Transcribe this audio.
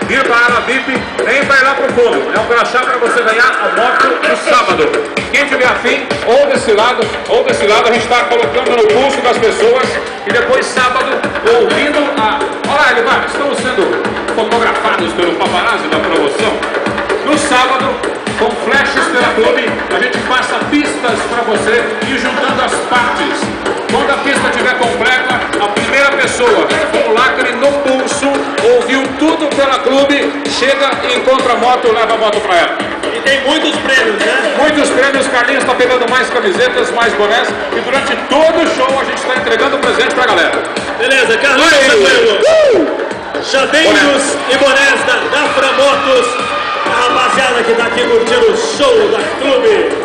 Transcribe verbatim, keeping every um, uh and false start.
ir para a área V I P, nem para ir lá para o fundo. É um crachá para você ganhar a moto no sábado. Quem tiver afim, ou desse lado, ou desse lado, a gente está colocando no pulso das pessoas. E depois, sábado, ouvindo a... Olá, Elivar, estamos sendo fotografados pelo paparazzi da promoção. No sábado, com flashes pela clube, a gente passa pistas para você e juntando as partes. Quando a pista estiver completa, a primeira pessoa com o lacre no pulso, ouviu tudo pela clube, chega e encontra a moto, leva a moto para ela. E tem muitos prêmios, né? Muitos prêmios, Carlinhos está pegando mais camisetas, mais bonés, e durante todo o show a gente está entregando presente para a galera. Beleza, Carlinhos Tranquilo. Uh! Chaveiros e bonés da Dafra Motos, a rapaziada que está aqui curtindo o show da clube.